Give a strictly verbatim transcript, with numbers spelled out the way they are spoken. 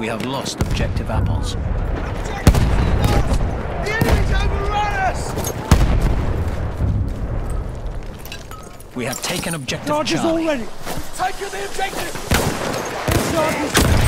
We have lost objective apples. The enemy's overrun us! We have taken objective Charges Charlie. already! Take the objective! Charges!